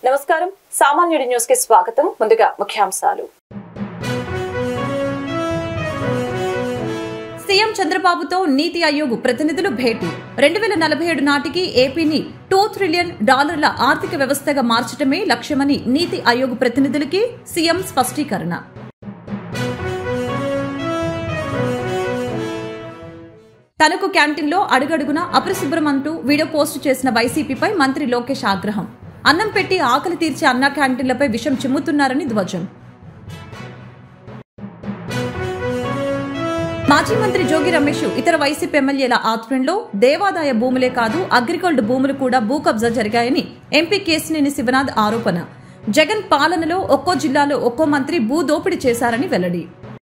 నమస్కారం సామాన్యుడి న్యూస్ కి స్వాగతం. ముందుగా ముఖ్యాంశాలు. సీఎం చంద్రబాబుతో నీతి ఆయోగ్ ప్రతినిధులు భేటీ. 2047 నాటికి ఏపీని $2 ట్రిలియన్ ఆర్థిక వ్యవస్థగా మార్చడమే లక్ష్యమని నీతి ఆయోగ్ ప్రతినిధులకి సీఎం స్పష్టీకరణ. తనకు క్యాంటీన్లో అడుగడుగునా అపరిశుభ్రం అంటూ వీడియో పోస్టు చేసిన వైసీపీపై మంత్రి లోకేష్ ఆగ్రహం. అన్నం పెట్టి ఆకలి తీర్చే అన్న క్యాంటీన్లపై విషం చిమ్ముతున్నారని ధ్వజం. మాజీ మంత్రి జోగి రమేష్ ఇతర వైసీపీ ఎమ్మెల్యేల ఆధ్వర్యంలో దేవాదాయ భూములే కాదు అగ్రికల్చర్ భూములు కూడా భూ కబ్జా జరిగాయని ఎంపీ కేశినేని శివనాథ్ ఆరోపణ. జగన్ పాలనలో ఒక్కో జిల్లాలో ఒక్కో మంత్రి భూ దోపిడీ చేశారని వెల్లడి.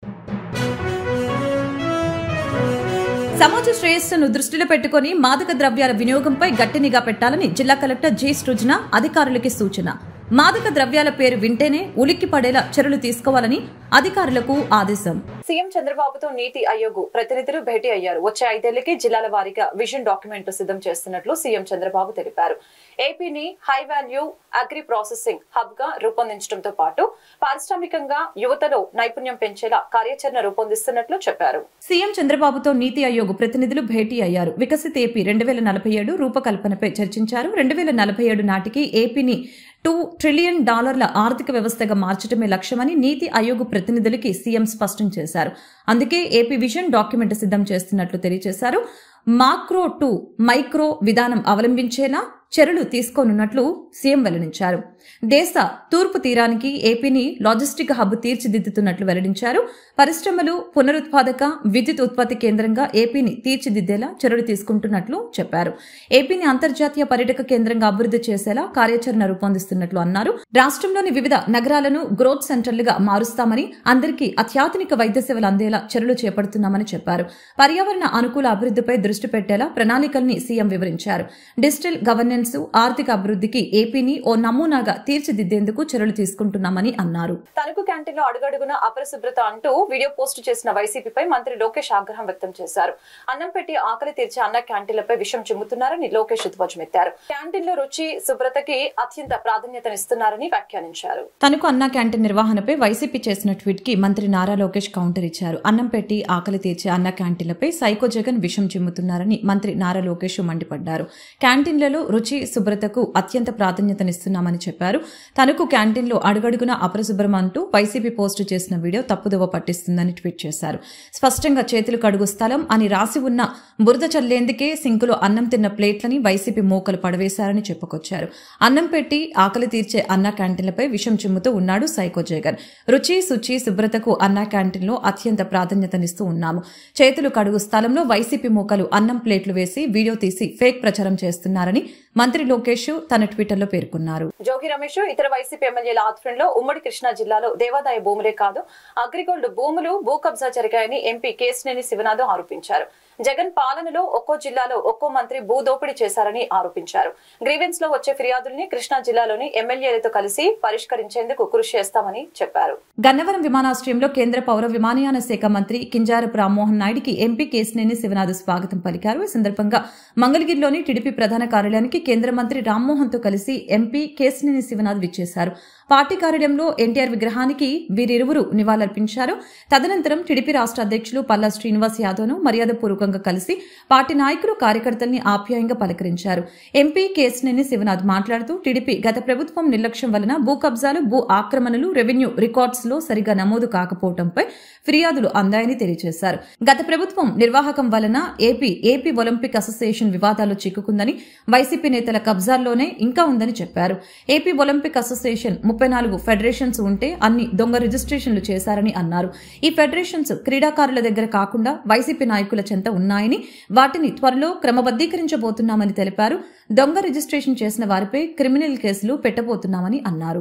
సమాజ శ్రేయస్సును దృష్టిలో పెట్టుకుని మాదక ద్రవ్యాల వినియోగంపై గట్టి నిఘా పెట్టాలని జిల్లా కలెక్టర్ జి సృజన అధికారులకి సూచన. మాదక ద్రవ్యాల పేరు వింటేనే ఉలిక్కి పడేలా చర్యలు తీసుకోవాలని అధికారులకు ఆదేశం. సీఎం చంద్రబాబుతో నీతి ఆయోగ్ ప్రతినిధులు భేటీ అయ్యారు. వచ్చే 5 ఏళ్లకి జిల్లాల వారీగా విజన్ డాక్యుమెంట్ సిద్ధం చేస్తున్నట్లు సీఎం చంద్రబాబు తెలిపారు. ఏపీని high value agri processing hub గా రూపొందించడంతో పాటు పారిశ్రామికంగా యువతలో నైపుణ్యం పెంచేలా కార్యాచరణ రూపొందిస్తున్నట్లు చెప్పారు. సీఎం చంద్రబాబుతో నీతి ఆయోగ్ ప్రతినిధులు భేటీ అయ్యారు. వికసిత్ ఏపీ 2047 రూపకల్పనపై చర్చించారు. 2047 నాటికి ఏపీని $2 ట్రిలియన్ ఆర్థిక వ్యవస్థగా మార్చడమే లక్ష్యమని నీతి ఆయోగ్ ప్రతినిధులకి సీఎం స్పష్టం చేశారు. అందుకే ఏపీ విజన్ డాక్యుమెంట్ సిద్ధం చేస్తున్నట్లు తెలియజేశారు. మాక్రో టు మైక్రో విధానం అవలంబించేలా చర్యలు తీసుకోనున్నట్లు సీఎం వెల్లడించారు. దేశ తూర్పు తీరానికి ఏపీని లాజిస్టిక్ హబ్ తీర్చిదిద్దుతున్నట్లు వెల్లడించారు. పరిశ్రమలు, పునరుత్పాదక విద్యుత్ ఉత్పత్తి కేంద్రంగా ఏపీని తీర్చిదిద్దేలా చర్యలు తీసుకుంటున్నట్లు చెప్పారు. ఏపీని అంతర్జాతీయ పర్యాటక కేంద్రంగా అభివృద్ధి చేసేలా కార్యాచరణ రూపొందిస్తున్నట్లు అన్నారు. రాష్ట్రంలోని వివిధ నగరాలను గ్రోత్ సెంటర్లుగా మారుస్తామని, అందరికీ అత్యాధునిక వైద్య సేవలు అందేలా చర్యలు చేపడుతున్నామని చెప్పారు. పర్యావరణ అనుకూల అభివృద్ధిపై దృష్టి పెట్టేలా ప్రణాళికల్ని సీఎం వివరించారు. డిజిటల్ గవర్నెన్స్, ఆర్థిక అభివృద్ధికి ఏపీని ఓ నమూనాగా తీర్చిదిద్దేందుకు చర్యలు తీసుకుంటున్నామని అన్నారు. తణుకు క్యాంటీన్లో అడుగడుగున అపరిశుభ్రత అంటూ వీడియో పోస్టు చేసిన వైసీపీపై మంత్రి లోకేష్ ఆగ్రహం వ్యక్తం చేశారు. అన్నం పెట్టి ఆకలి తీర్చే అన్న క్యాంటీన్లపై విషం చిమ్ముతున్నారని లోకేష్ ధ్వజమెత్తారు. క్యాంటీన్లో రుచి, శుభ్రతకి అత్యంత ప్రాధాన్యతనిస్తున్నారని వ్యాఖ్యానించారు. తణుకు అన్న క్యాంటీన్ నిర్వహణపై వైసీపీ చేసిన ట్వీట్ కి మంత్రి నారా లోకేష్ కౌంటర్ ఇచ్చారు. అన్నం పెట్టి ఆకలి తీర్చే అన్న క్యాంటీన్లపై సైకో జగన్ విషం చిమ్ముతున్నారని మంత్రి నారా లోకేష్ మండిపడ్డారు. క్యాంటీన్లలో రుచి, శుభ్రతకు అత్యంత ప్రాధాన్యతనిస్తున్నామని చెప్పారు. తనకు క్యాంటీన్లో అడుగడుగున అపరిశుభ్రం అంటూ వైసీపీ పోస్టు చేసిన వీడియో తప్పుదోవ పట్టిస్తుందని ట్వీట్ చేశారు. స్పష్టంగా చేతులు కడుగు స్థలం అని రాసి ఉన్న బురద చల్లేందుకే సింకులో అన్నం తిన్న ప్లేట్లని వైసీపీ మోకలు పడవేశారని చెప్పుకొచ్చారు. అన్నం పెట్టి ఆకలి తీర్చే అన్న క్యాంటీన్లపై విషం చిమ్ముతూ ఉన్నాడు సైకో జగన్. రుచి, శుచి, శుభ్రతకు అన్న క్యాంటీన్లో అత్యంత ప్రాధాన్యతనిస్తూ ఉన్నాము. చేతులు కడుగు స్థలంలో వైసీపీ మోకలు అన్నం ప్లేట్లు వేసి వీడియో తీసి ఫేక్ ప్రచారం చేస్తున్నారని మంత్రి లోకేష్ తన ట్విట్టర్లో పేర్కొన్నారు. జోగి రమేష్ ఇతర వైసీపీ ఎమ్మెల్యేల ఆధ్వర్యంలో ఉమ్మడి కృష్ణా జిల్లాలో దేవాదాయ భూములే కాదు అగ్రికల్చర్ భూములు భూ కబ్జా జరిగాయని ఎంపీ కేశినేని శివనాథ్ ఆరోపించారు. జగన్ పాలనలో ఒక్కో జిల్లాలో ఒక్కో మంత్రి భూ దోపిడీ చేశారని ఆరోపించారు. గ్రీవెన్స్ లో వచ్చే ఫిర్యాదుల్ని కృష్ణా జిల్లాలోని ఎమ్మెల్యేలతో కలిసి పరిష్కరించేందుకు కృషి చేస్తామని చెప్పారు. గన్నవరం విమానాశ్రయంలో కేంద్ర పౌర విమానయాన శాఖ మంత్రి కింజారపు రామ్మోహన్ నాయుడికి ఎంపీ కేశినేని శివనాథ్ స్వాగతం పలికారు. ఈ సందర్భంగా మంగళగిరిలోని టీడీపీ ప్రధాన కార్యాలయానికి కేంద్ర మంత్రి రామ్మోహన్ తో కలిసి ఎంపీ కేశినేని శివనాథ్ విచ్చేశారు. పార్టీ కార్యాలయంలో ఎన్టీఆర్ విగ్రహానికి వీరిరువురు నివాళులర్పించారు. తదనంతరం టీడీపీ రాష్ట్ర అధ్యక్షులు పల్లా శ్రీనివాస్ యాదవ్ను మర్యాదపూర్వకంగా కలిసి పార్టీ నాయకులు, కార్యకర్తల్ని ఆప్యాయంగా పలకరించారు. ఎంపీ కేశినేని శివనాథ్ మాట్లాడుతూ టీడీపీ గత ప్రభుత్వం నిర్లక్ష్యం వలన భూ కబ్జాలు, భూ ఆక్రమణలు రెవెన్యూ రికార్డ్స్ లో సరిగా నమోదు కాకపోవడంపై ఫిర్యాదులు అందాయని తెలియజేశారు. గత ప్రభుత్వం నిర్వాహకం వలన ఏపీ ఒలింపిక్ అసోసియేషన్ వివాదాల్లో చిక్కుకుందని, వైసీపీ నేతల కబ్జాల్లోనే ఇంకా ఉందని చెప్పారు. ఏపీ ఒలింపిక్ అసోసియేషన్ 34 ఫెడరేషన్స్ ఉంటే అన్ని దొంగ రిజిస్ట్రేషన్లు చేశారని అన్నారు. ఈ ఫెడరేషన్స్ క్రీడాకారుల దగ్గర కాకుండా వైసీపీ నాయకుల చెంత ఉన్నాయని, వాటిని త్వరలో క్రమబద్దీకరించబోతున్నామని తెలిపారు. దొంగ రిజిస్ట్రేషన్ చేసిన వారిపై క్రిమినల్ కేసులు పెట్టబోతున్నామని అన్నారు.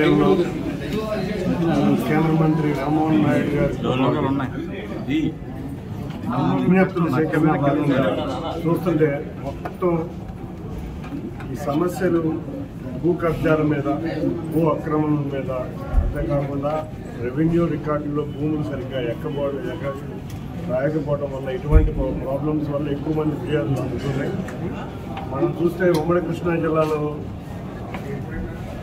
కేంద్ర మంత్రి రామ్మోహన్ నాయుడు గారు చూస్తుంటే మొత్తం ఈ సమస్యలు భూ కబ్జాల మీద, భూ అక్రమణల మీద, అంతేకాకుండా రెవెన్యూ రికార్డుల్లో భూములు సరిగ్గా రాయకపోవడం వల్ల ఇటువంటి ప్రాబ్లమ్స్ వల్ల ఎక్కువ మంది ఫిర్యాదులు అందుతున్నాయి. మనం చూస్తే ఉమ్మడి కృష్ణా జిల్లాలో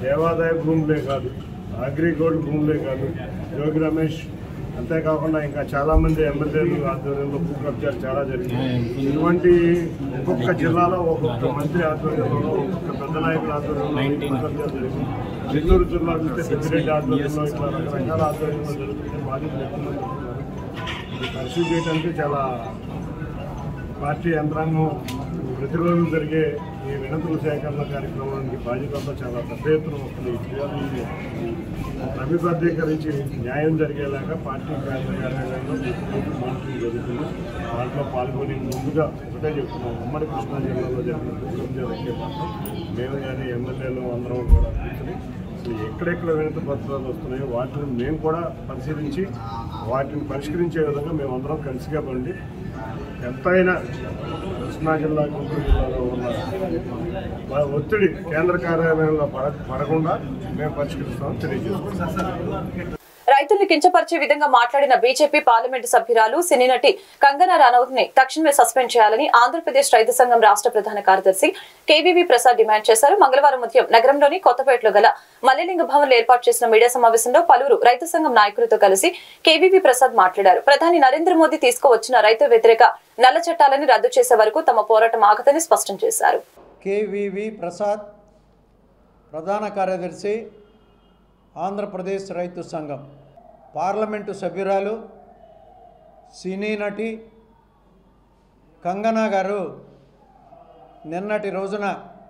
దేవాదాయ భూములే కాదు, అగ్రిగోల్డ్ భూములే కాదు, యోగి రమేష్ అంతేకాకుండా ఇంకా చాలామంది ఎమ్మెల్యేలు ఆధ్వర్యంలో భూ కబ్జాలు చాలా జరిగాయి. ఇటువంటి ఒక్కొక్క జిల్లాలో ఒక్కొక్క మంత్రి ఆధ్వర్యంలో, ఒక్కొక్క పెద్ద నాయకుల ఆధ్వర్యంలో భూ కబ్జాలు జరిగింది. చిత్తూరు జిల్లా చూస్తే పెద్దిరెడ్డి ఆధ్వర్యంలో ఇట్లా రకరకాల ఆధ్వర్యంలో జరుగుతుంటే బాధ్యతలు ఎక్కువ మంది ఉంటున్నారు. ఇది పరిశీలి చేయడానికి చాలా పార్టీ యంత్రాంగం ప్రతిరోజు జరిగే ఈ వినతుల సేకరణ కార్యక్రమానికి బాధ్యతలతో చాలా పెద్ద ఎత్తున వస్తుంది. అభివృద్ధీకరించి న్యాయం జరిగేలాగా పార్టీ కార్యాలయంలో మానిటరింగ్ జరుగుతుంది. దాంట్లో పాల్గొని ముందుగా ఒకటే చెప్తున్నాం, ఉమ్మడి కృష్ణా జిల్లాలో జరిగే మాత్రం మేము కానీ ఎమ్మెల్యేలు అందరం కూడా కూర్చొని అసలు ఎక్కడెక్కడ వినతి పత్రాలు వస్తున్నాయో వాటిని మేము కూడా పరిశీలించి వాటిని పరిష్కరించే విధంగా మేమందరం కలిసిగా పండి ఎంతైనా కృష్ణా జిల్లా, గుంటూరు జిల్లాలో ఉన్న ఒత్తిడి కేంద్ర కార్యాలయంలో పడకుండా మేము పరిష్కరిస్తామని తెలియజేస్తున్నాం. రైతుల్ని కించపరిచే విధంగా మాట్లాడిన బీజేపీ పార్లమెంటు సభ్యురాలు సినీ నటి కంగనా రనౌత్ ని తక్షణమే సస్పెండ్ చేయాలని ఆంధ్రప్రదేశ్ రైతు సంఘం రాష్ట్ర ప్రధాన కార్యదర్శి కేవీవీ ప్రసాద్ డిమాండ్ చేశారు. మంగళవారం ఉదయం నగరంలోని కొత్తపేటలో గల మల్లెలింగ భవన్ లో ఏర్పాటు చేసిన మీడియా సమావేశంలో పలువురు రైతు సంఘం నాయకులతో కలిసి కేవీవీ ప్రసాద్ మాట్లాడారు. ప్రధాని నరేంద్ర మోదీ తీసుకువచ్చిన రైతు వ్యతిరేక నల్ల చట్టాలని రద్దు చేసే వరకు తమ పోరాటం ఆగదని స్పష్టం చేశారు. కేవీవీ ప్రసాద్, ప్రధాన కార్యదర్శి, ఆంధ్రప్రదేశ్ రైతు సంఘం. పార్లమెంటు సభ్యురాలు సినీ నటి కంగనా గారు నిన్నటి రోజున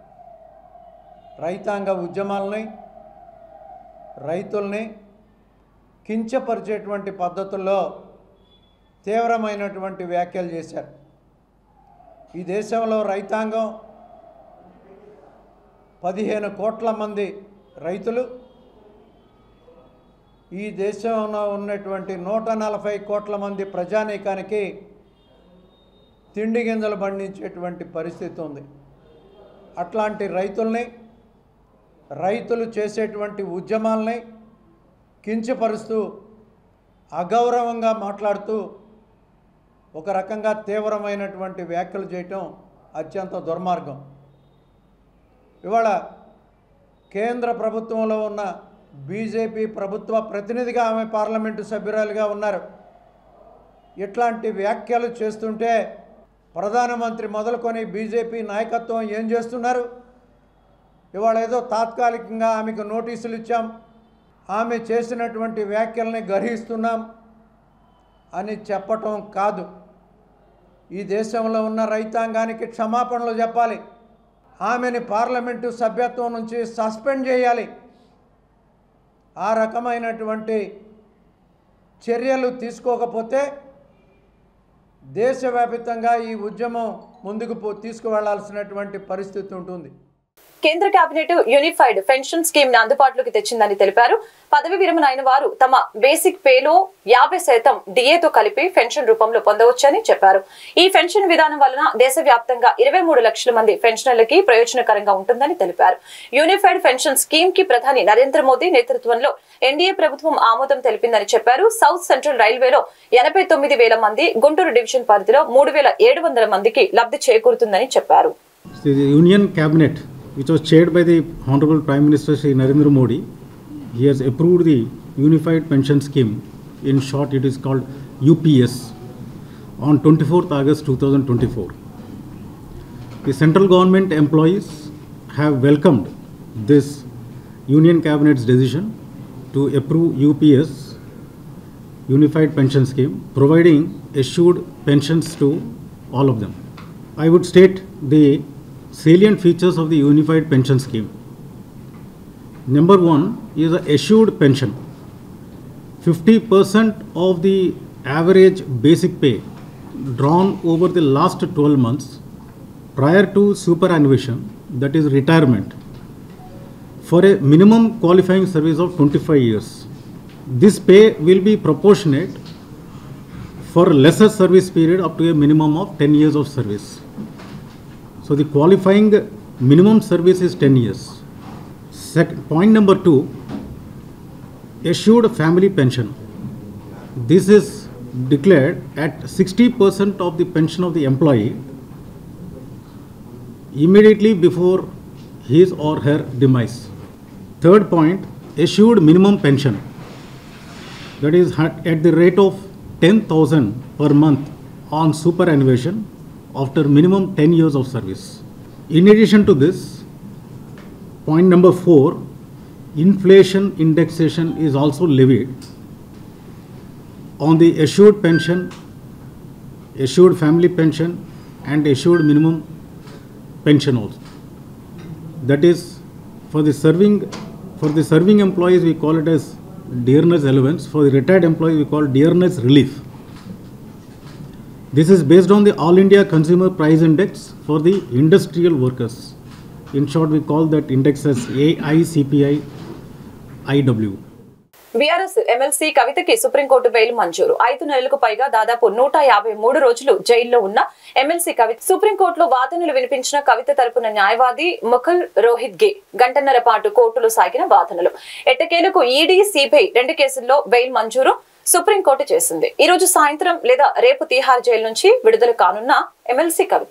రైతాంగ ఉద్యమాలని, రైతుల్ని కించపరిచేటువంటి పద్ధతుల్లో తీవ్రమైనటువంటి వ్యాఖ్యలు చేశారు. ఈ దేశంలో రైతాంగం 15 కోట్ల మంది రైతులు, ఈ దేశంలో ఉన్నటువంటి 140 కోట్ల మంది ప్రజానీకానికి తిండి గింజలు పండించేటువంటి పరిస్థితి ఉంది. అట్లాంటి రైతుల్ని, రైతులు చేసేటువంటి ఉద్యమాల్ని కించపరుస్తూ అగౌరవంగా మాట్లాడుతూ ఒక రకంగా తీవ్రమైనటువంటి వ్యాఖ్యలు చేయటం అత్యంత దుర్మార్గం. ఇవాళ కేంద్ర ప్రభుత్వంలో ఉన్న బీజేపీ ప్రభుత్వ ప్రతినిధిగా ఆమె పార్లమెంటు సభ్యురాలుగా ఉన్నారు. ఇట్లాంటి వ్యాఖ్యలు చేస్తుంటే ప్రధానమంత్రి మొదలుకొని బీజేపీ నాయకత్వం ఏం చేస్తున్నారు? ఇవాళ ఏదో తాత్కాలికంగా ఆమెకు నోటీసులు ఇచ్చాం, ఆమె చేసినటువంటి వ్యాఖ్యల్ని గ్రహిస్తున్నాం అని చెప్పటం కాదు. ఈ దేశంలో ఉన్న రైతాంగానికి క్షమాపణలు చెప్పాలి. ఆమెని పార్లమెంటు సభ్యత్వం నుంచి సస్పెండ్ చేయాలి. ఆ రకమైనటువంటి చర్యలు తీసుకోకపోతే దేశవ్యాప్తంగా ఈ ఉద్యమం ముందుకు తీసుకువెళ్లాల్సినటువంటి పరిస్థితి ఉంటుంది. కేంద్ర కేబినెట్ యూనిఫైడ్ పెన్షన్ స్కీమ్ ని అందుబాటులోకి తెచ్చిందని తెలిపారు. పదవి విరమణ అయిన వారు తమ బేసిక్ పేలో 50% డిఏతో కలిపి పెన్షన్ రూపంలో పొందవచ్చని చెప్పారు. ఈ పెన్షన్ విధానం వలన దేశవ్యాప్తంగా 23 లక్షల మంది పెన్షనర్లకి ప్రయోజనకరంగా ఉంటుందని తెలిపారు. యూనిఫైడ్ పెన్షన్ స్కీమ్ కి ప్రధాని నరేంద్ర మోదీ నేతృత్వంలో ఎన్డీఏ ప్రభుత్వం ఆమోదం తెలిపిందని చెప్పారు. సౌత్ సెంట్రల్ రైల్వేలో 89,000 మంది, గుంటూరు డివిజన్ పరిధిలో 3,700 మందికి లబ్ధి చేకూరుతుందని చెప్పారు. Which was chaired by the Honorable Prime Minister Shri Narendra Modi. He has approved the Unified Pension Scheme, in short it is called UPS, on 24th August 2024. The central government employees have welcomed this Union Cabinet's decision to approve UPS, Unified Pension Scheme, providing assured pensions to all of them. I would state the salient features of the Unified Pension Scheme. Number 1 is an assured pension. 50% of the average basic pay drawn over the last 12 months prior to superannuation, that is retirement, for a minimum qualifying service of 25 years. This pay will be proportionate for lesser service period up to a minimum of 10 years of service. So the qualifying minimum service is 10 years. Point number 2, assured family pension. This is declared at 60% of the pension of the employee immediately before his or her demise. Third point, assured minimum pension, that is at the rate of 10,000 per month on superannuation after minimum 10 years of service. In addition to this, point number 4, inflation indexation is also levied on the assured pension, assured family pension and assured minimum pension also. That is for the serving employees we call it as dearness allowance, for the retired employees we call dearness relief. This is based on the All India Consumer Price Index for the industrial workers. In short, we call that index as AICPI-IW. BRS MLC కవితకి supreme court bail మంజూరు. 5 నెలలకు పైగా దాదాపు 153 రోజులు జైల్లో ఉన్న MLC కవిత సుప్రీంకోర్టులో వాదనలు వినిపించిన కవిత తరపున న్యాయవాది ముకుల్ రోహిత్ గే గంటన్నర పాటు కోర్టులో సాగిన వాదనలు. ఎట్టకేలకు ఈడీ, సిబిఐ 2 కేసుల్లో బెయిల్ మంజూరు సుప్రీంకోర్టు చేసింది. ఈ రోజు సాయంత్రం లేదా రేపు తీహార్ జైలు నుంచి విడుదల కానున్న MLC Kavitha.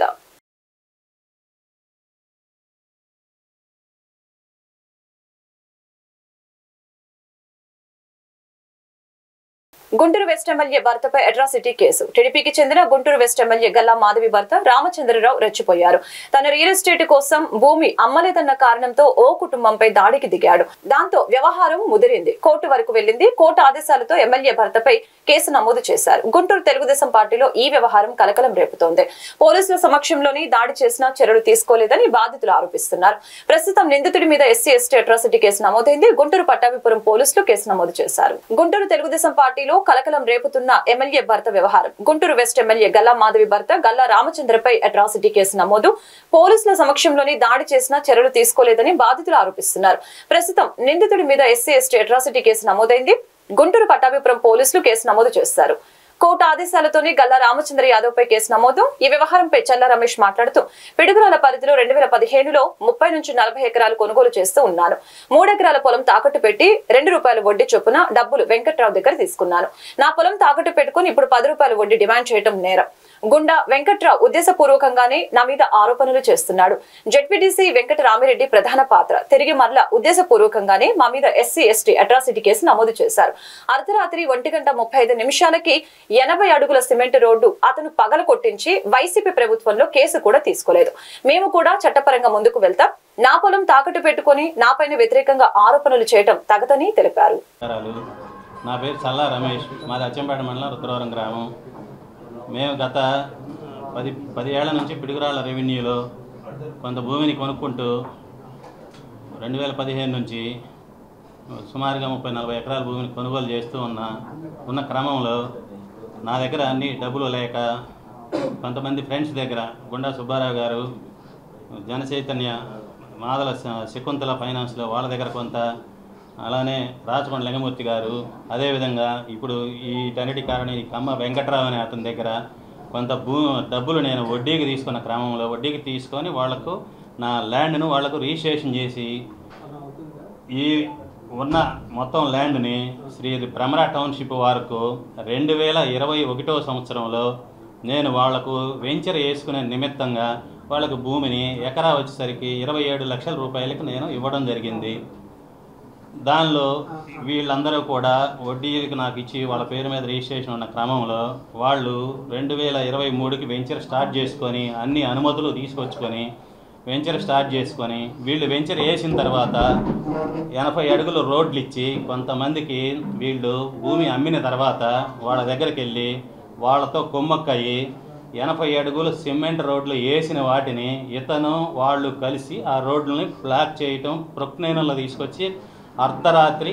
Guntur west MLA భర్తపై అట్రాసిటీ కేసు. టీడీపీకి చెందిన గుంటూరు వెస్ట్ ఎమ్మెల్యే గల్లా మాధవి భర్త రామచంద్రరావు రెచ్చిపోయారు. తన రియల్ ఎస్టేట్ కోసం భూమి అమ్మలేదన్న కారణంతో ఓ కుటుంబంపై దాడికి దిగాడు. దాంతో వ్యవహారం ముదిరింది. కోర్టు వరకు వెళ్లింది. కోర్టు ఆదేశాలతో ఎమ్మెల్యే భర్తపై కేసు నమోదు చేశారు. గుంటూరు తెలుగుదేశం పార్టీలో ఈ వ్యవహారం కలకలం రేపుతోంది. పోలీసుల సమక్షంలోని దాడి చేసినా చర్యలు తీసుకోలేదని బాధితులు ఆరోపిస్తున్నారు. ప్రస్తుతం నిందితుడి మీద ఎస్సీ ఎస్టీ అట్రాసిటీ కేసు నమోదైంది. గుంటూరు పట్టాభిపురం పోలీసులు కేసు నమోదు చేశారు. గుంటూరు తెలుగుదేశం పార్టీలో కలకలం రేపుతున్న ఎమ్మెల్యే భర్త వ్యవహారం. గుంటూరు వెస్ట్ ఎమ్మెల్యే గల్లా మాధవి భర్త గల్లా రామచంద్రపై అట్రాసిటీ కేసు నమోదు. పోలీసుల సమక్షంలోని దాడి చేసినా చర్యలు తీసుకోలేదని బాధితులు ఆరోపిస్తున్నారు. ప్రస్తుతం నిందితుడి మీద ఎస్సీ ఎస్టీ అట్రాసిటీ కేసు నమోదైంది. గుంటూరు పట్టాభిపురం పోలీసులు కేసు నమోదు చేశారు. కోర్టు ఆదేశాలతోనే గల్లా రామచంద్ర యాదవ్ పై కేసు నమోదు. ఈ వ్యవహారంపై చల్లా రమేష్ మాట్లాడుతూ పిడుగురాల పరిధిలో 2015లో 30 నుంచి 40 ఎకరాలు కొనుగోలు చేస్తూ ఉన్నాను. 3 ఎకరాల పొలం తాకట్టు పెట్టి ₹2 వడ్డీ చొప్పున డబ్బులు వెంకట్రావు దగ్గర తీసుకున్నాను. నా పొలం తాకట్టు పెట్టుకుని ఇప్పుడు ₹10 వడ్డీ డిమాండ్ చేయడం నేరం. గుండా వెంకట్రావు ఉద్దేశపూర్వకంగానే నా మీద ఆరోపణలు చేస్తున్నాడు. జెడ్పీటీసీ వెంకట రామిరెడ్డి ప్రధాన పాత్ర. తిరిగి మరలా ఉద్దేశపూర్వకంగానే మా మీద ఎస్సీ ఎస్టీ అట్రాసిటీ కేసు నమోదు చేశారు. అర్ధరాత్రి 1:35 80 అడుగుల సిమెంట్ రోడ్డు అతను పగల కొట్టించి వైసీపీ ప్రభుత్వంలో కేసు కూడా తీసుకోలేదు. మేము కూడా చట్టపరంగా ముందుకు వెళ్తాం. నా పొలం తాకట్టు పెట్టుకుని నాపైన వ్యతిరేకంగా ఆరోపణలు చేయడం తగదని తెలిపారు. నా పేరు చల్లా రమేష్, మాది అచ్చంపేట మండలం రుద్రవరం గ్రామం. మేము గత 10 ఏళ్ల నుంచి పిడుగురాళ్ళ రెవెన్యూలో కొంత భూమిని కొనుక్కుంటూ 2015 నుంచి సుమారుగా 30-40 ఎకరాల భూమిని కొనుగోలు చేస్తూ ఉన్న క్రమంలో నా దగ్గర అన్ని డబ్బులు లేక కొంతమంది ఫ్రెండ్స్ దగ్గర గుండా సుబ్బారావు గారు, జనచైతన్య, మాదల శకుంతల ఫైనాన్స్లో వాళ్ళ దగ్గర కొంత, అలానే రాచకొండ లింగమూర్తి గారు, అదేవిధంగా ఇప్పుడు వీటన్నిటి కారణం ఈ కమ్మ వెంకట్రావు అనే అతని దగ్గర కొంత డబ్బులు నేను వడ్డీకి తీసుకున్న క్రమంలో వడ్డీకి తీసుకొని వాళ్లకు నా ల్యాండ్ను వాళ్లకు రిజిస్ట్రేషన్ చేసి ఈ ఉన్న మొత్తం ల్యాండ్ని శ్రీ భ్రమరా టౌన్షిప్ వారికి 2021 సంవత్సరంలో నేను వాళ్లకు వెంచర్ వేసుకునే నిమిత్తంగా వాళ్ళకు భూమిని ఎకరా వచ్చేసరికి 27 లక్షల రూపాయలకు నేను ఇవ్వడం జరిగింది. దానిలో వీళ్ళందరూ కూడా వడ్డీకి నాకు ఇచ్చి వాళ్ళ పేరు మీద రిజిస్ట్రేషన్ ఉన్న క్రమంలో వాళ్ళు 2023కి వెంచర్ స్టార్ట్ చేసుకొని అన్ని అనుమతులు తీసుకొచ్చుకొని వెంచర్ స్టార్ట్ చేసుకొని వీళ్ళు వెంచర్ వేసిన తర్వాత 80 అడుగులు రోడ్లు ఇచ్చి కొంతమందికి వీళ్ళు భూమి అమ్మిన తర్వాత వాళ్ళ దగ్గరికి వెళ్ళి వాళ్ళతో కుమ్మక్కయ్యి 80 అడుగులు సిమెంట్ రోడ్లు వేసిన వాటిని వాళ్ళు కలిసి ఆ రోడ్లని బ్లాక్ చేయటం ప్రొక్నైన్లో తీసుకొచ్చి అర్ధరాత్రి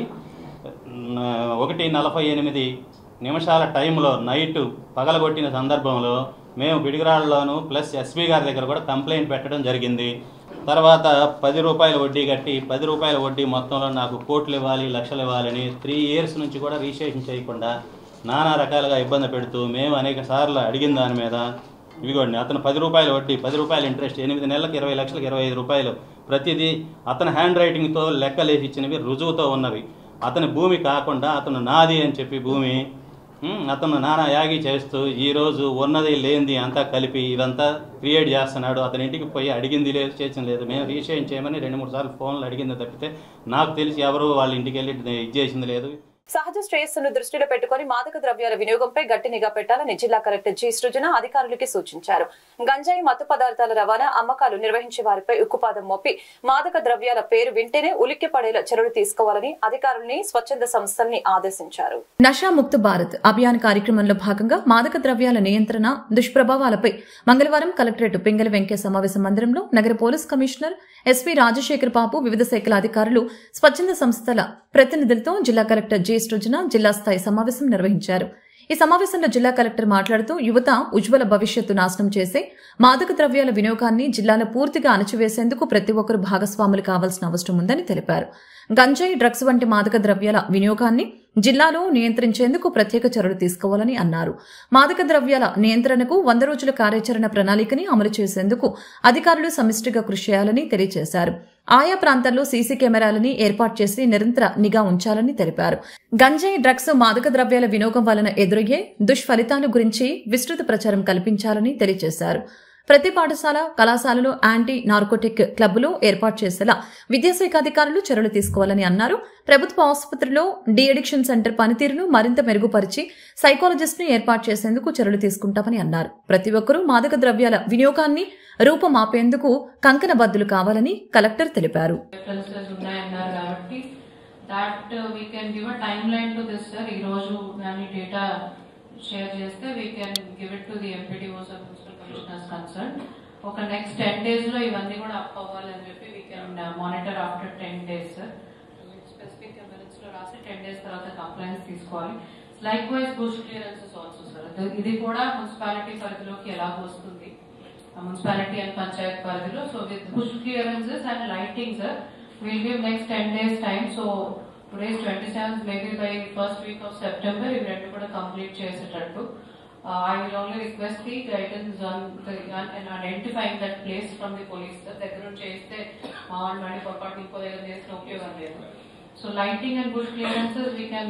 1:48 టైంలో నైటు పగలగొట్టిన సందర్భంలో మేము పిడుగురాళ్ళలోను ప్లస్ ఎస్పీ గారి దగ్గర కూడా కంప్లైంట్ పెట్టడం జరిగింది. తర్వాత ₹10 వడ్డీ కట్టి ₹10 వడ్డీ మొత్తంలో నాకు కోట్లు ఇవ్వాలి, లక్షలు ఇవ్వాలని 3 ఇయర్స్ నుంచి కూడా రిజిస్ట్రేషన్ చేయకుండా నానా రకాలుగా ఇబ్బంది పెడుతూ మేము అనేక సార్లు అడిగిన దాని మీద ఇదిగోండి అతను ₹10 వడ్డీ, ₹10 ఇంట్రెస్ట్, 8 నెలలకు 20 లక్షలకు ₹25 ప్రతిదీ అతని హ్యాండ్ రైటింగ్తో లెక్కలేసి ఇచ్చినవి రుజువుతో ఉన్నవి. అతని భూమి కాకుండా అతను నాది అని చెప్పి భూమి అతను నానా యాగి చేస్తూ ఈరోజు ఉన్నది లేనిది అంతా కలిపి ఇదంతా క్రియేట్ చేస్తున్నాడు. అతని ఇంటికి పోయి అడిగింది లేదు, చేసింది లేదు. మేము రీషేర్ చేయమని 2-3 సార్లు ఫోన్లు అడిగింది తప్పితే నాకు తెలిసి ఎవరు వాళ్ళ ఇంటికి వెళ్ళి ఇది చేసింది లేదు. సహజ శ్రేయస్సును దృష్టిలో పెట్టుకుని మాదక ద్రవ్యాల వినియోగంపై గట్టి నిఘా పెట్టాలని జిల్లా కలెక్టర్ జి సృజన అధికారులకి సూచించారు. గంజాయి మత్తు పదార్థాల రవాణా అమ్మకాలు నిర్వహించే వారిపై ఉక్కుపాదం మోపి మాదక ద్రవ్యాల పేరు వింటేనే ఉలిక్కి పడేలా చర్యలు తీసుకోవాలని అధికారుల్ని స్వచ్ఛంద సంస్థల్ని ఆదేశించారు. నషా ముక్త్ భారత్ అభియాన్ కార్యక్రమంలో భాగంగా మాదక ద్రవ్యాల నియంత్రణ దుష్ప్రభావాలపై మంగళవారం కలెక్టరేట్ పింగళి వెంకయ్య సమావేశ మందిరంలో నగర police commissioner SV Rajasekhar Babu, వివిధ శాఖల అధికారులు, స్వచ్ఛంద సంస్థల ప్రతినిధులతో జిల్లా కలెక్టర్ జి సృజన జిల్లా స్థాయి సమావేశం నిర్వహించారు. ఈ సమావేశంలో జిల్లా కలెక్టర్ మాట్లాడుతూ యువత ఉజ్వల భవిష్యత్తు నాశనం చేసే మాదక ద్రవ్యాల వినియోగాన్ని జిల్లాలో పూర్తిగా అణచివేసేందుకు ప్రతి ఒక్కరూ భాగస్వాములు కావాల్సిన అవసరం ఉందని తెలిపారు. గంజాయి, డ్రగ్స్ వంటి మాదక ద్రవ్యాల వినియోగాన్ని జిల్లాలో నియంత్రించేందుకు ప్రత్యేక చర్యలు తీసుకోవాలని అన్నారు. మాదక ద్రవ్యాల నియంత్రణకు 100 రోజుల కార్యాచరణ ప్రణాళికని అమలు చేసేందుకు అధికారులు సమిష్టిగా కృషి చేయాలని తెలియజేశారు. ఆయా ప్రాంతాల్లో సీసీ కెమెరాలని ఏర్పాటు చేసి నిరంతర నిఘా ఉంచాలని తెలిపారు. గంజాయి, డ్రగ్స్, మాదక ద్రవ్యాల వినియోగం వలన ఎదురయ్యే దుష్ఫలితాల గురించి విస్తృత ప్రచారం కల్పించాలని తెలియజేశారు. ప్రతి పాఠశాల, కళాశాలలో యాంటీ నార్కోటిక్ క్లబ్లు ఏర్పాటు చేసేలా విద్యాశాఖ అధికారులు చర్యలు తీసుకోవాలని అన్నారు. ప్రభుత్వ ఆసుపత్రిలో డి అడిక్షన్ సెంటర్ పనితీరును మరింత మెరుగుపరిచి సైకాలజిస్ట్ ను ఏర్పాటు చేసేందుకు చర్యలు తీసుకుంటామని అన్నారు. ప్రతి ఒక్కరూ మాదక ద్రవ్యాల వినియోగాన్ని రూపమాపేందుకు కంకణబద్దులు కావాలని కలెక్టర్ తెలిపారు. షేర్ చేస్తే we can give it to the MPDOs of municipal commissioners concern. ఒక నెక్స్ట్ 10 days లో ఇవన్నీ కూడా అప్ అవ్వాలని చెప్పి we can monitor after 10 days sir. Specific minutes లో రాసి 10 days తర్వాత కంప్లైంట్స్ తీసుకోవాలి. Likewise bush clearances also sir. ఇది కూడా మున్సిపాలిటీ పరిధిలోకి ఎలా వస్తుంది, మున్సిపాలిటీ అండ్ పంచాయత్ పరిధిలో. So with bush clearances and lighting sir will give next 10 days time. సో today's 27th, maybe by first week of September ఇవి రెండు కూడా కంప్లీట్ చేసేటట్టు. I will only request the guidance on identifying that place from the police. దగ్గర నుంచి చేస్తే మళ్ళీ పొరపాటు ఇంకో దగ్గర చేసిన ఉపయోగం లేదు. So lighting and bush clearances we can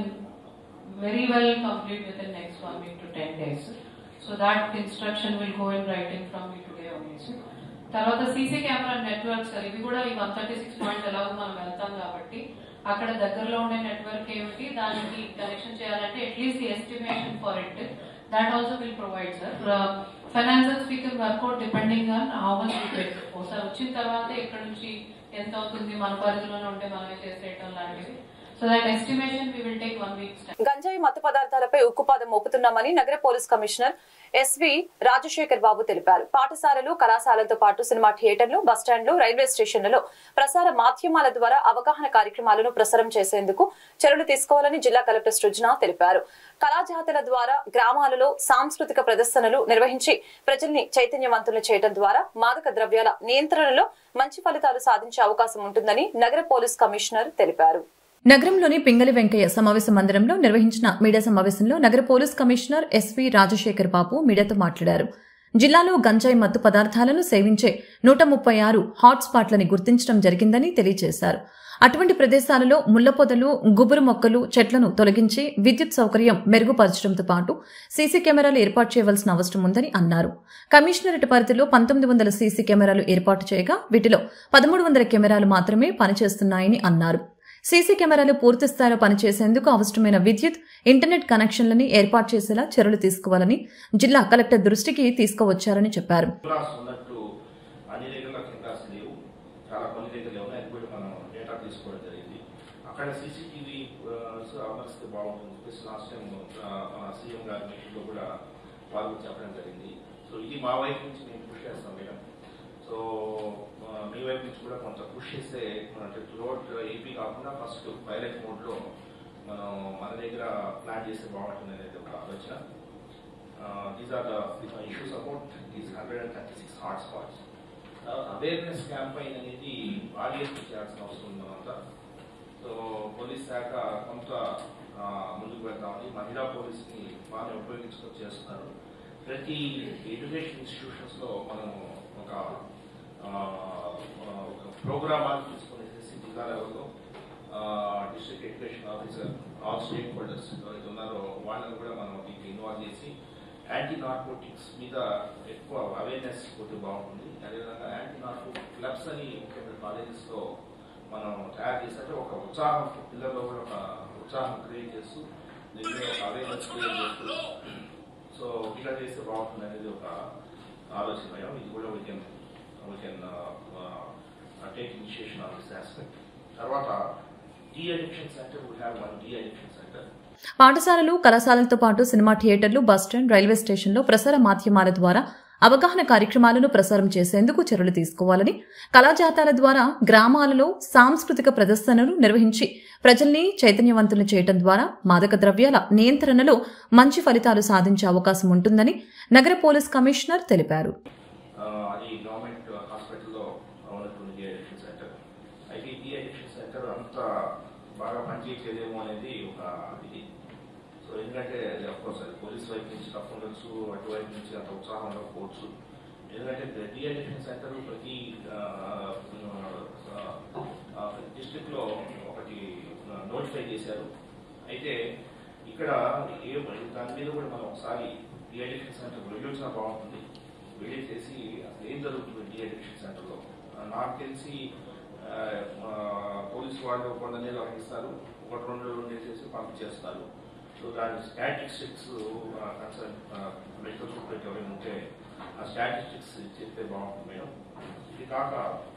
very well complete within next 1 week to 10 days. So that instruction will go in writing from me today only. తర్వాత సీసీ కెమెరా నెట్వర్క్స్ ఇవి కూడా ఈ 136 పాయింట్స్ ఎలాగో మనం వెళ్తాం కాబట్టి అక్కడ దగ్గరలో ఉండే నెట్వర్క్ ఏమిటి, దానికి కనెక్షన్ చేయాలంటే at least estimation for it that also will provide sir. Finances we can work out depending on how much we get. ఒకసారి వచ్చిన తర్వాత ఇక్కడ నుంచి ఎంత అవుతుంది, మన పరిధిలోనే ఉంటే మనమే చేసేయటం లాంటివి. So that estimation we will take 1 week. గంజాయి మత్తు పదార్థాలపై ఉక్కుపాదం మోపుతున్నామని నగర police commissioner SV Rajasekhar Babu తెలిపారు. పాఠశాలలు, కళాశాలలతో పాటు సినిమా థియేటర్లు, బస్టాండ్లు, రైల్వే స్టేషన్లలో ప్రసార మాధ్యమాల ద్వారా అవగాహన కార్యక్రమాలను ప్రసారం చేసేందుకు చర్యలు తీసుకోవాలని జిల్లా కలెక్టర్ సృజన తెలిపారు. కళాజాతల ద్వారా గ్రామాలలో సాంస్కృతిక ప్రదర్శనలు నిర్వహించి ప్రజల్ని చైతన్యవంతులు చేయడం ద్వారా మాదక ద్రవ్యాల నియంత్రణలో మంచి ఫలితాలు సాధించే అవకాశం ఉంటుందని నగర పోలీస్ కమిషనర్ తెలిపారు. నగరంలోని పింగళి వెంకయ్య సమావేశ మందిరంలో నిర్వహించిన మీడియా సమావేశంలో నగర police commissioner SV Rajasekhar Babu మీడియాతో మాట్లాడారు. జిల్లాలో గంజాయి మత్తు పదార్థాలను సేవించే 136 హాట్స్పాట్లని గుర్తించడం జరిగిందని తెలియజేశారు. అటువంటి ప్రదేశాలలో ముళ్ల పొదలు, గుబురు మొక్కలు, చెట్లను తొలగించి విద్యుత్ సౌకర్యం మెరుగుపరచడంతో పాటు సీసీ కెమెరాలు ఏర్పాటు చేయవలసిన అవసరం ఉందని అన్నారు. కమిషనరేట్ పరిధిలో 1900 సీసీ కెమెరాలు ఏర్పాటు చేయగా వీటిలో 1300 కెమెరాలు మాత్రమే పనిచేస్తున్నాయని అన్నారు. సీసీ కెమెరాలు పూర్తి స్థాయిలో పనిచేసేందుకు అవసరమైన విద్యుత్, ఇంటర్నెట్ కనెక్షన్లని ఏర్పాటు చేసేలా చర్యలు తీసుకోవాలని జిల్లా కలెక్టర్ దృష్టికి తీసుకువచ్చారని చెప్పారు. మీ వైపు నుంచి కూడా కొంత పుష్ చేస్తే త్రూఅవుట్ ఏపీ కాకుండా ఫస్ట్ పైలట్ మోడ్లో మనం మన దగ్గర ప్లాన్ చేస్తే బాగుంటుంది అనేది ఒక ఆలోచన. These are the issues about these 136 hot spots. Awareness campaign అనేది ఆడియన్స్ చేయాల్సిన అవసరం ఉందంతా. సో పోలీస్ శాఖ కొంత ముందుకు వెళ్తామని మహిళా పోలీస్ని బాగా ఉపయోగించుకొని చేస్తున్నారు. ప్రతి ఎడ్యుకేషన్ ఇన్స్టిట్యూషన్స్లో మనము ఒక ప్రోగ్రామ్ తీసుకునేసి జిల్లా లెవెల్లో district education officer, all stakeholders ఎవరైతే ఉన్నారో వాళ్ళని కూడా మనం దీనికి ఇన్వాల్వ్ చేసి యాంటీ నార్కోటిక్స్ మీద ఎక్కువ అవేర్నెస్ పోతే బాగుంటుంది. అదేవిధంగా యాంటీ నార్కోటిక్ క్లబ్స్ అని ముఖ్యమైన కాలేజెస్లో మనం తయారు చేస్తే ఒక ఉత్సాహం, పిల్లల్లో కూడా ఒక ఉత్సాహం క్రియేట్ చేస్తూ దీని మీద ఒక అవేర్నెస్ క్రియేట్ చేస్తూ సో ఇట్లా చేస్తే బాగుంటుంది అనేది ఒక ఆలోచన. ఇది కూడా we can take initiation on this aspect. తర్వాత de-addiction center, we have one de-addiction center. పాఠశాలలు, కళాశాలలతో పాటు సినిమా థియేటర్లు, బస్టాండ్, రైల్వే స్టేషన్లో ప్రసార మాధ్యమాల ద్వారా అవగాహన కార్యక్రమాలను ప్రసారం చేసేందుకు చర్యలు తీసుకోవాలని, కళాజాతాల ద్వారా గ్రామాలలో సాంస్కృతిక ప్రదర్శనలు నిర్వహించి ప్రజల్ని చైతన్యవంతులు చేయడం ద్వారా మాదక ద్రవ్యాల నియంత్రణలో మంచి ఫలితాలు సాధించే అవకాశం ఉంటుందని నగర పోలీస్ కమిషనర్ తెలిపారు. అది గవర్నమెంట్ హాస్పిటల్లో ఉన్నటువంటి డి-అడిక్షన్ సెంటర్. అయితే ఈ డి-అడిక్షన్ సెంటర్ అంత బాగా పనిచేసేదేమో అనేది ఒక ఇది. సో ఎందుకంటే అఫ్కోర్స్ అది పోలీస్ వైపు నుంచి తప్పు ఉండొచ్చు, అటువైపు నుంచి అంత ఉత్సాహం ఉండకపోవచ్చు. ఎందుకంటే డి-అడిక్షన్ సెంటర్ ప్రతి డిస్ట్రిక్ట్లో ఒకటి నోటిఫై చేశారు. అయితే ఇక్కడ దాని మీద కూడా మనం ఒకసారి డి-అడిక్షన్ సెంటర్ వెళ్ళొచ్చినా బాగుంటుంది. వెళ్ళి చేసి అసలు ఏం జరుగుతుంది డి-అడిక్షన్ సెంటర్లో. నాకు తెలిసి పోలీసు వాళ్ళు కొంత నిర్వహిస్తారు, ఒకటి రెండు చేసి పంపించేస్తారు. సో దాని స్టాటిస్టిక్స్ కన్సర్న్ మెడికల్ సూపరింటెండెంట్ ఎవరైనా ఉంటే ఆ స్టాటిస్టిక్స్ చెప్తే బాగుంటుంది మేడం. ఇది కాక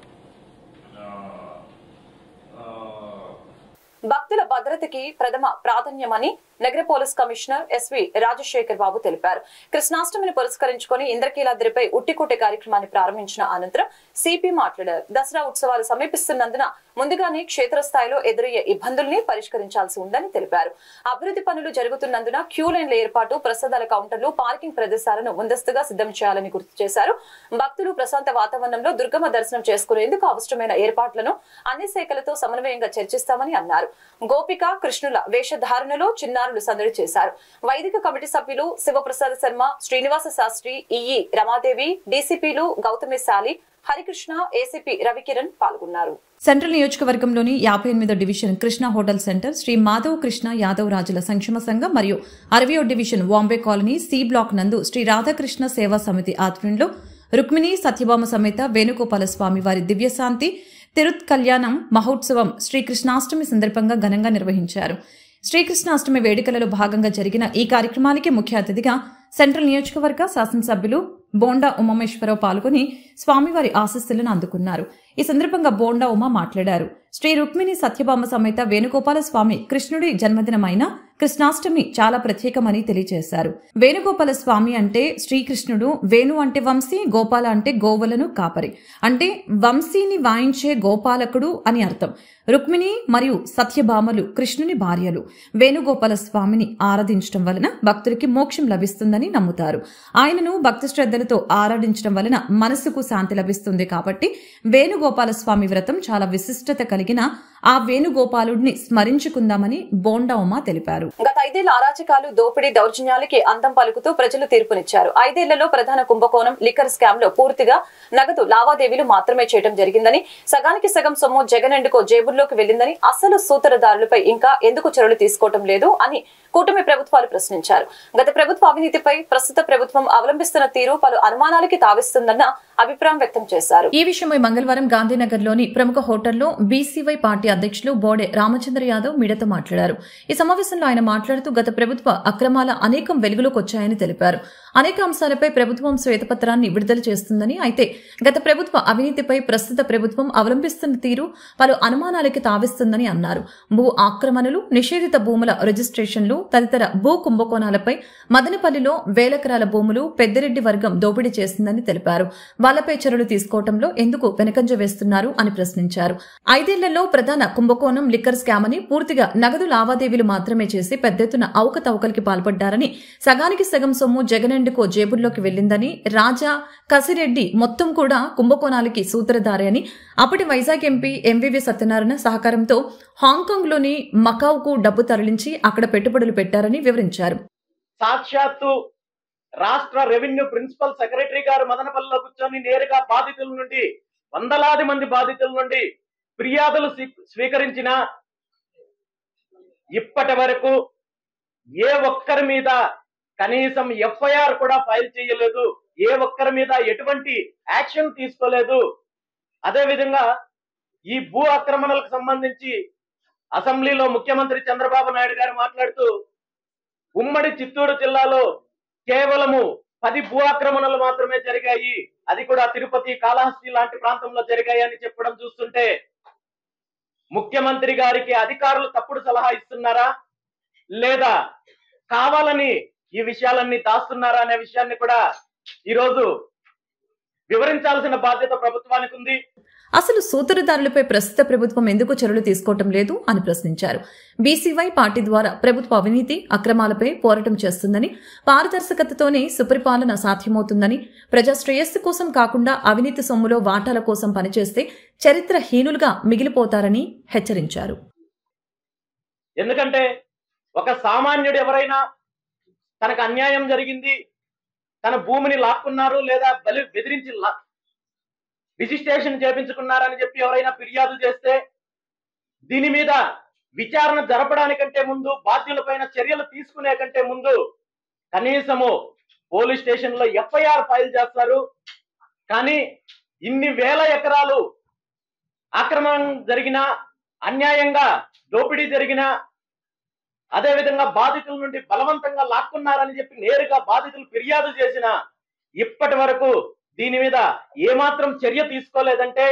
భక్తుల భద్రతకి ప్రథమ ప్రాధాన్యమని నగర police commissioner SV Rajasekhar Babu తెలిపారు. కృష్ణాష్టమిని పురస్కరించుకుని ఇంద్రకీలాద్రిపై ఉట్టికొట్టే కార్యక్రమాన్ని ప్రారంభించిన అనంతరం సిపి మాట్లాడారు. దసరా ఉత్సవాలు సమీపిస్తున్నందున ముందుగానే క్షేత్రస్థాయిలో ఎదురయ్యే ఇబ్బందుల్ని పరిష్కరించాల్సి ఉందని తెలిపారు. అభివృద్ధి పనులు జరుగుతున్నందున క్యూ లైన్ల ఏర్పాటు, ప్రసాదాల కౌంటర్లు, పార్కింగ్ ప్రదేశాలను ముందస్తుగా సిద్ధం చేయాలని గుర్తు చేశారు. భక్తులు ప్రశాంత వాతావరణంలో దుర్గమ్మ దర్శనం చేసుకునేందుకు అవసరమైన ఏర్పాట్లను అన్ని శాఖలతో సమన్వయంగా చర్చిస్తామని అన్నారు. గోపిక కృష్ణుల వేషధారణలో చిన్నారులు సందడి చేశారు. వైదిక కమిటీ సభ్యులు శివప్రసాద్ శర్మ, శ్రీనివాస శాస్త్రి, ఈఈ రమాదేవి, డీసీపీలు గౌతమి శాలి, హరికృష్ణ, ఏసీపీ రవికిరణ్ పాల్గొన్నారు. సెంట్రల్ నియోజకవర్గంలోని 58వ division Krishna hotel centre, Sri Madhav Krishna Yadav రాజుల సంక్షేమ సంఘం మరియు 60వ division Bombay colony C block నందు శ్రీ రాధాకృష్ణ సేవా సమితి ఆధ్వర్యంలో రుక్మిణి సత్యభామ సమేత వేణుగోపాల స్వామి వారి దివ్యశాంతి తిరుత్ కళ్యాణం మహోత్సవం శ్రీకృష్ణాష్టమి సందర్భంగా ఘనంగా నిర్వహించారు. శ్రీకృష్ణాష్టమి వేడుకలలో భాగంగా జరిగిన ఈ కార్యక్రమానికి ముఖ్య అతిథిగా సెంట్రల్ నియోజకవర్గ శాసనసభ్యులు బోండా ఉమామేశ్వరరావు పాల్గొని స్వామివారి ఆశీస్సులను అందుకున్నారు. ఈ సందర్భంగా బోండా ఉమా మాట్లాడారు. శ్రీ రుక్మిణి సత్యభామ సమేత వేణుగోపాల స్వామి కృష్ణుడి జన్మదినమైన కృష్ణాష్టమి చాలా ప్రత్యేకమని తెలియజేశారు. వేణుగోపాల స్వామి అంటే శ్రీకృష్ణుడు, వేణు అంటే వంశీ, గోపాల అంటే గోవులను కాపరి, అంటే వంశీని వాయించే గోపాలకుడు అని అర్థం. రుక్మిణి మరియు సత్యభామలు కృష్ణుని భార్యలు. వేణుగోపాల స్వామిని ఆరాధించడం వలన భక్తుడికి మోక్షం లభిస్తుందని నమ్ముతారు. ఆయనను భక్తి శ్రద్ధలతో ఆరాధించడం వలన మనసుకు శాంతి లభిస్తుంది. కాబట్టి వేణుగోపాల స్వామి వ్రతం చాలా విశిష్టత కలిగిన ఆ వేణుగోపాలుడిని స్మరించుకుందామని బోండా ఉమా తెలిపారు. గత 5 ఏళ్ల అరాచకాలు, దోపిడీ, దౌర్జన్యాలకి అంతం పలుకుతూ ప్రజలు తీర్పునిచ్చారు. 5 ఏళ్లలో ప్రధాన కుంభకోణం లిక్కర్ స్కామ్ లో పూర్తిగా నగదు లావాదేవీలు మాత్రమే చేయడం జరిగిందని, సగానికి సగం సొమ్ము జగన్ ఎండుకో జేబుల్లోకి వెళ్లిందని, అసలు సూత్రధారులపై ఇంకా ఎందుకు చర్యలు తీసుకోవటం లేదు అని కూటమి ప్రభుత్వాలు ప్రశ్నించారు. గత ప్రభుత్వ అవినీతిపై ప్రస్తుత ప్రభుత్వం అవలంబిస్తున్న తీరు పలు అనుమానాలకి తావిస్తుందన్న అభిప్రాయం వ్యక్తం చేశారు. ఈ విషయమై మంగళవారం గాంధీనగర్లోని ప్రముఖ హోటల్లో బీసీవై పార్టీ అధ్యక్షులు బోడే రామచంద్ర యాదవ్ మీడియాతో మాట్లాడారు. ఈ సమావేశంలో ఆయన మాట్లాడుతూ గత ప్రభుత్వ అక్రమాల అనేకం వెలుగులోకి వచ్చాయని తెలిపారు. అనేక అంశాలపై ప్రభుత్వం శ్వేతపత్రాన్ని విడుదల చేస్తుందని, అయితే గత ప్రభుత్వ అవినీతిపై ప్రస్తుత ప్రభుత్వం అవలంబిస్తున్న తీరు పలు అనుమానాలకి తావిస్తుందని అన్నారు. భూ ఆక్రమణలు, నిషేధిత భూముల రిజిస్ట్రేషన్లు తదితర భూ కుంభకోణాలపై మదనపల్లిలో వేలెకరాల భూములు పెద్దిరెడ్డి వర్గం దోపిడీ చేస్తుందని తెలిపారు. వాళ్లపై చర్యలు తీసుకోవడంలో ఎందుకు వెనకంజ వేస్తున్నారు అని ప్రశ్నించారు. 5 ఏళ్లలో ప్రధాన కుంభకోణం లిక్కర్ స్కామ్ అని, పూర్తిగా నగదు లావాదేవీలు మాత్రమే చేసి పెద్ద ఎత్తున అవకతవకలకి పాల్పడ్డారని, సగానికి సగం సొమ్ము జగనెండుకో జేబుల్లోకి వెళ్లిందని, రాజా కసిరెడ్డి మొత్తం కూడా కుంభకోణాలకి సూత్రధారి అని, అప్పటి వైజాగ్ ఎంపీ ఎంవివి సత్యనారాయణ సహకారంతో హాంకాంగ్లోని మకావుకు డబ్బు తరలించి అక్కడ పెట్టుబడులు పెట్టారని వివరించారు. సాక్షాత్తు రాష్ట్ర రెవెన్యూ ప్రిన్సిపల్ సెక్రటరీ గారు మదనపల్లిలో కూర్చొని నేరుగా బాధితుల నుండి, వందలాది మంది బాధితుల నుండి ఫిర్యాదులు స్వీకరించిన ఇప్పటి వరకు ఏ ఒక్కరి మీద కనీసం ఎఫ్ఐఆర్ కూడా ఫైల్ చేయలేదు, ఏ ఒక్కరి మీద ఎటువంటి యాక్షన్ తీసుకోలేదు. అదేవిధంగా ఈ భూ ఆక్రమణలకు సంబంధించి అసెంబ్లీలో ముఖ్యమంత్రి చంద్రబాబు నాయుడు గారు మాట్లాడుతూ ఉమ్మడి చిత్తూరు జిల్లాలో కేవలము 10 భూ ఆక్రమణలు మాత్రమే జరిగాయి, అది కూడా తిరుపతి, కాళహస్తి లాంటి ప్రాంతంలో జరిగాయి అని చెప్పడం చూస్తుంటే ముఖ్యమంత్రి గారికి అధికారులు తప్పుడు సలహా ఇస్తున్నారా లేదా కావాలని ఈ విషయాలన్నీ దాస్తున్నారా అనే విషయాన్ని కూడా ఈరోజు వివరించాల్సిన బాధ్యత ప్రభుత్వానికి ఉంది. అసలు సూత్రధారులపై ప్రస్తుత ప్రభుత్వం ఎందుకు చర్యలు తీసుకోవటం లేదు అని ప్రశ్నించారు. బీసీవై పార్టీ ద్వారా ప్రభుత్వ అవినీతి అక్రమాలపై పోరాటం చేస్తుందని, పారదర్శకతతోనే సుపరిపాలన సాధ్యమవుతుందని, ప్రజా శ్రేయస్సు కోసం కాకుండా అవినీతి సొమ్ములో వాటాల కోసం పనిచేస్తే చరిత్రహీనులుగా మిగిలిపోతారని హెచ్చరించారు. ఎందుకంటే ఒక సామాన్యుడు ఎవరైనా తనకు అన్యాయం జరిగింది, తన భూమిని లాక్కున్నారు లేదా బెదిరించి రిజిస్ట్రేషన్ చేపించుకున్నారని చెప్పి ఎవరైనా ఫిర్యాదు చేస్తే దీని మీద విచారణ జరపడానికంటే ముందు, బాధ్యులపైన చర్యలు తీసుకునే కంటే ముందు కనీసము పోలీస్ స్టేషన్ లో ఎఫ్ఐఆర్ ఫైల్ చేస్తారు. కానీ ఇన్ని వేల ఎకరాలు ఆక్రమణ జరిగినా, అన్యాయంగా దోపిడీ జరిగినా, అదేవిధంగా బాధితుల నుండి బలవంతంగా లాక్కున్నారని చెప్పి నేరుగా బాధితులు ఫిర్యాదు చేసిన ఇప్పటి వరకు దీని మీద ఏమాత్రం చర్య తీసుకోలేదంటే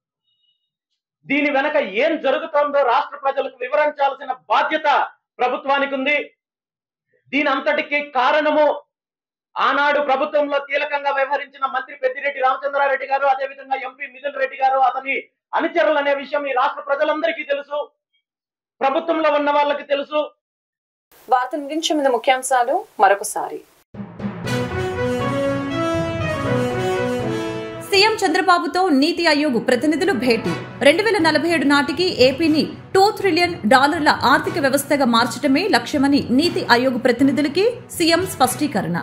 దీని వెనక ఏం జరుగుతోందో రాష్ట్ర ప్రజలకు వివరించాల్సిన బాధ్యత ప్రభుత్వానికి ఉంది. దీని అంతటికి కారణము ఆనాడు ప్రభుత్వంలో కీలకంగా వ్యవహరించిన మంత్రి పెద్దిరెడ్డి రామచంద్రారెడ్డి గారు, అదేవిధంగా ఎంపీ మిథున్ రెడ్డి గారు, అతని అనుచరులు అనే విషయం ఈ రాష్ట్ర ప్రజలందరికీ తెలుసు, ప్రభుత్వంలో ఉన్న వాళ్ళకి తెలుసు. వార్త ముగించే ముందు ముఖ్యాంశాలు మరొకసారి. సీఎం చంద్రబాబుతో నీతి ఆయోగ్ ప్రతినిధులు భేటీ. 2047 నాటికి ఏపీని $2 ట్రిలియన్ ఆర్థిక వ్యవస్థగా మార్చడమే లక్ష్యమని నీతి ఆయోగ్ ప్రతినిధులకి సీఎం స్పష్టీకరణ.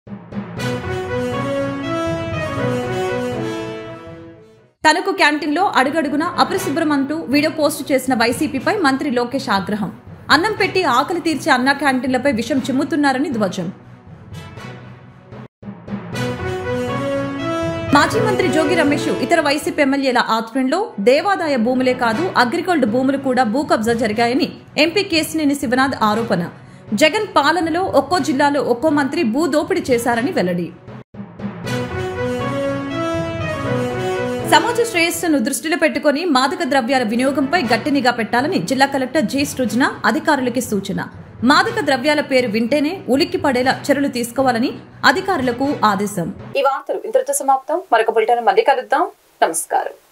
తనకు క్యాంటీన్లో అడుగడుగునా అపరిశుభ్రం అంటూ వీడియో పోస్టు చేసిన వైసీపీపై మంత్రి లోకేష్ ఆగ్రహం. అన్నం పెట్టి ఆకలి తీర్చే అన్న క్యాంటీన్లపై విషం చిమ్ముతున్నారని ధ్వజం. మాజీ మంత్రి జోగి రమేష్ ఇతర వైసీపీ ఎమ్మెల్యేల ఆధ్వర్యంలో దేవాదాయ భూములే కాదు అగ్రిగోల్డ్ భూములు కూడా భూ కబ్జా జరిగాయని ఎంపీ కేశినేని శివనాథ్ ఆరోపణ. జగన్ పాలనలో ఒక్కో జిల్లాలో ఒక్కో మంత్రి భూ దోపిడీ చేశారని వెల్లడి. సమాజ శ్రేయస్సును దృష్టిలో పెట్టుకుని మాదక ద్రవ్యాల వినియోగంపై గట్టి నిఘా పెట్టాలని జిల్లా కలెక్టర్ జి సృజన అధికారులకి సూచన. మాదక ద్రవ్యాల పేరు వింటేనే ఉలిక్కి పడేలా చర్యలు తీసుకోవాలని అధికారులకు ఆదేశం. ఈ వార్తలు ఇంతటితో సమాప్తం. మరొక బులెటిన్ మళ్ళీ కలుద్దాం. నమస్కారం.